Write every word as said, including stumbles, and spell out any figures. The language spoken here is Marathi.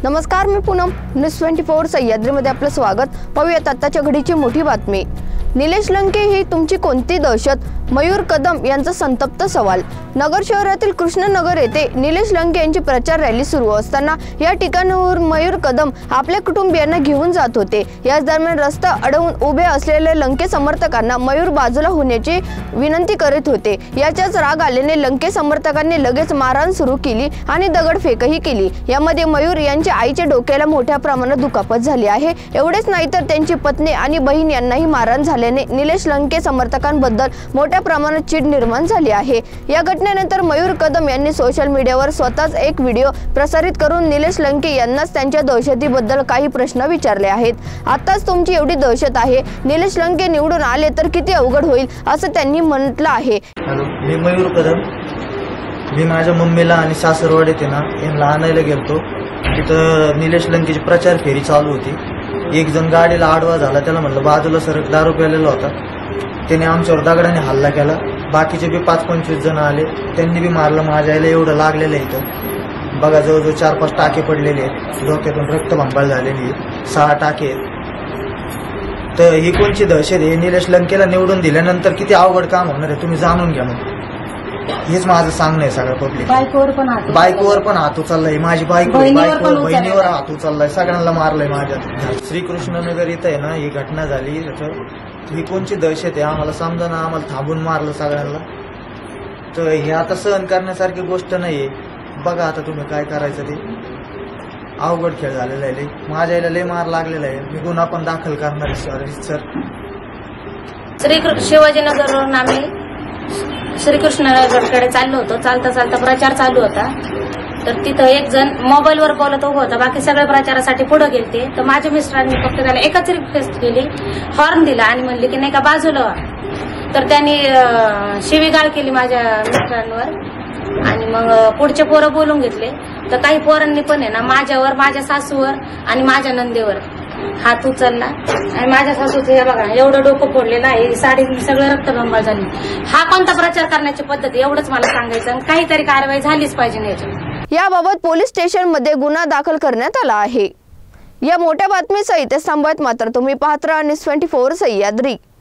नमस्कार, मी पूनम. न्यूज ट्वेंटी फोर सह्याद्रीमध्ये आपलं स्वागत. पाहूयात आताच्या घडीची मोठी बातमी. निलेश लंके ही तुमची कोणती दहशत? मयूर कदम यांचा संतप्त सवाल. नगर शहरातील कृष्णनगर येथे निलेश लंके यांची प्रचार रॅली सुरू असताना या ठिकाणावर मयूर कदम आपल्या कुटुंबियांना घेऊन जात होते. याच दरम्यान रस्ता अडवून उभे असलेल्या लंके समर्थकांना मयूर बाजूला होण्याची विनंती करीत होते. याचाच राग आल्याने लंके समर्थकांनी लगेच मारहाण सुरू केली आणि दगडफेकही केली. यामध्ये मयूर यांच्या आईच्या डोक्याला मोठ्या प्रमाणात दुखापत झाली आहे. एवढेच नाही तर त्यांची पत्नी आणि बहीण यांनाही मारहाण झाल्याने निलेश लंके समर्थकांबद्दल मोठ्या प्रमाणात चीड निर्माण झाली आहे. या घटनेनंतर मयूर कदम यांनी सोशल मीडियावर स्वतःच एक व्हिडिओ प्रसारित करून निलेश लंके यांनाच त्यांच्या दहशतीबद्दल काही प्रश्न विचारले आहेत. आताच तुमची एवढी दहशत आहे, निलेश लंके निवडून आले तर किती अवघड होईल असं त्यांनी म्हटलं आहे. मी मयूर कदम. मी माझ्या मम्मीला आणि सासरवाडीत ना यांना आणायला गेलतो. तिथं निलेश लंकेची प्रचार फेरी चालू होती. एक जण गाडीला आडवा झाला, त्याला म्हटलं बाजूला सरक, दारू प्यालेला होता. त्याने आमच्यावर दगडाने हल्ला केला. बाकीचे बी पाच पंचवीस जण आले, त्यांनी बी मारलं. माझ्या आईला एवढं लागलेलं आहे इथं बघा, जवळजवळ चार पाच टाके पडलेले आहेत. डोक्यातून रक्तभंबाळ झालेली आहे, सहा टाके आहेत. तर ही कोणची दहशत आहे? निलेश लंकेला निवडून दिल्यानंतर किती अवघड काम होणार आहे तुम्ही जाणून घ्या. मग हेच माझं सांगणं आहे सगळं पब्लिक. बायकोवर पण हात बायकोवर पण हात उचललाय, माझी बायको बायको बहिणीवर हात उचललाय, सगळ्यांना मारलंय. माझ्या श्रीकृष्णनगर इथं आहे ना ही घटना झाली. ही कोणची दहशत आहे आम्हाला समजा ना. आम्हाला थांबून मारलं सगळ्यांना. तर हे आता सहन करण्यासारखी गोष्ट नाहीये. बघा आता तुम्ही काय करायचं ते. अवघड खेळ झालेला आहे. माझ्या आईला लय मार लागलेला आहे. मी गुन्हा पण दाखल करणार आहे सर. श्री शिवाजीनगरवरून आम्ही श्रीकृष्णनगरकडे चाललो होतो. चालता चालता प्रचार चालू होता. तर तिथं एक जण मोबाईलवर बोलत उभं होता, बाकी सगळ्या प्रचारासाठी पुढे गेलते. तर माझ्या मिस्टरांनी फक्त त्याला एकच रिक्वेस्ट केली, हॉर्न दिला आणि म्हणले की नाही का बाजूला व्हा. तर त्यांनी शिवीगाळ केली माझ्या मिस्टरांवर आणि मग पुढचे पोरं बोलून घेतले. तर काही पोरांनी पण आहे ना माझ्यावर, माझ्या सासूवर आणि माझ्या नंदेवर हात उचलला. आणि माझ्या सासूचं हे बघा एवढं डोकं फोडलेलं आहे, साडी सगळं रक्तभंबाळ झाली. हा कोणता प्रचार करण्याची पद्धत? एवढंच मला सांगायचं. काहीतरी कारवाई झालीच पाहिजे याच्यावर. याबाबत पोलीस स्टेशन मध्ये गुन्हा दाखल करण्यात आला आहे. या मोठ्या बातमीसहित थांबवत मात्र तुम्ही पाहत राहा न्यूज ट्वेंटी फोर सह्याद्री.